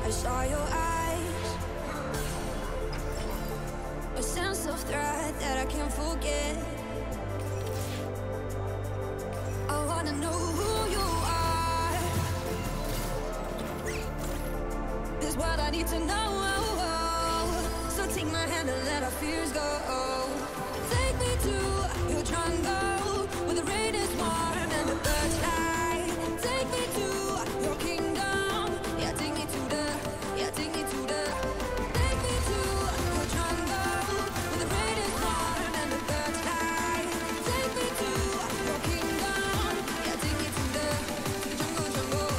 I saw your eyes, a sense of threat that I can't forget. I wanna know who you are. This is what I need to know. So take my hand and let our fears go. Take me to your jungle where the rain is warm and the birds fly. Take me to your kingdom. Yeah, take me to the. Yeah, take me to the. Take me to your jungle where the rain is warm and the birds fly. Take me to your kingdom. Yeah, take me to the jungle, jungle.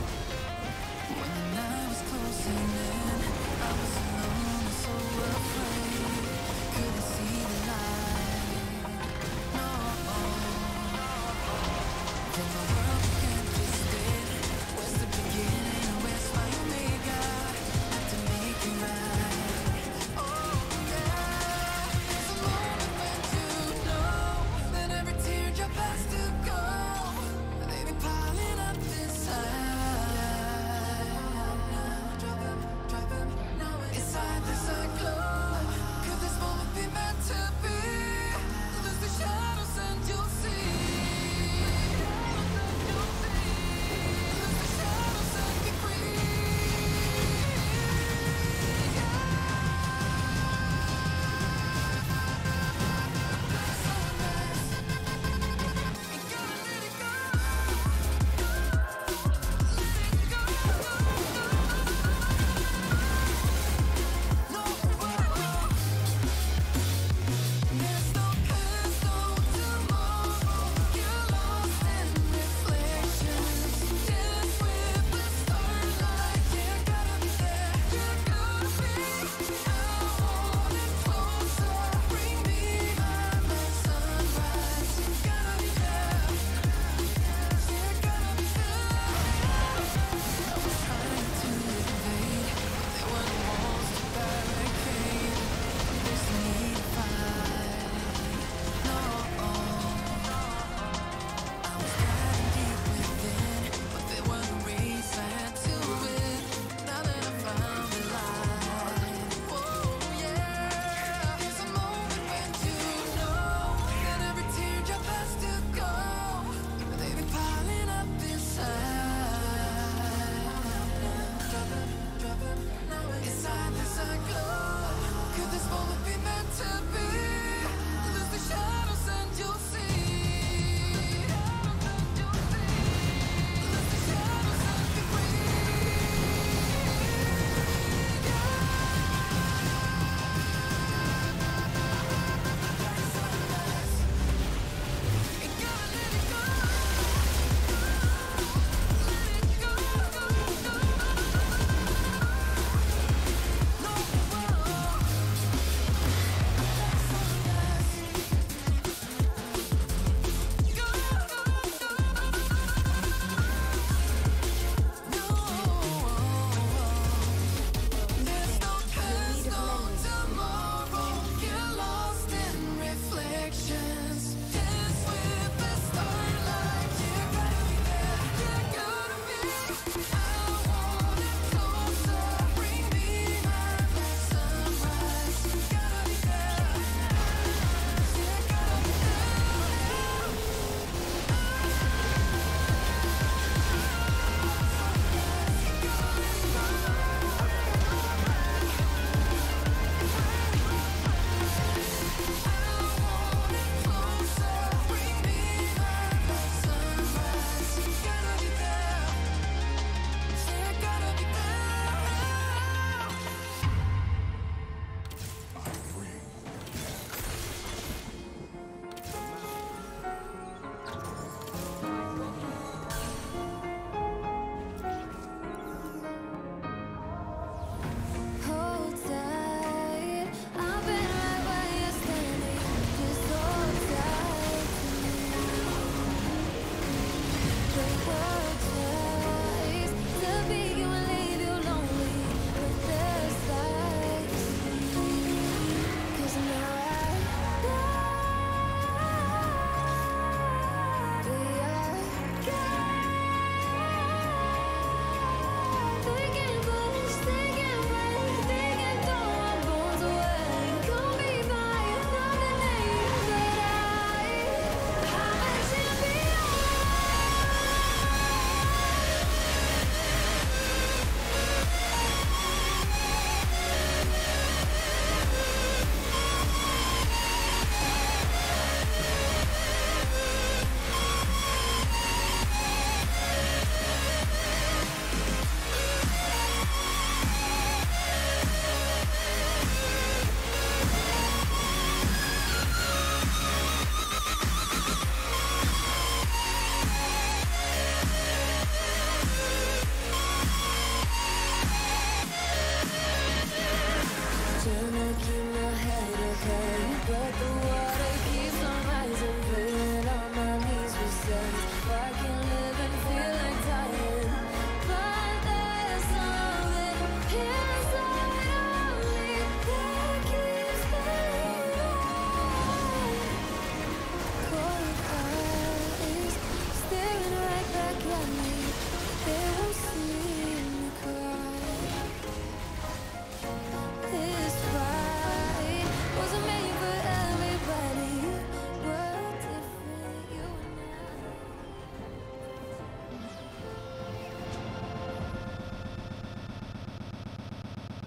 When the night was closing in, I was alone and so afraid.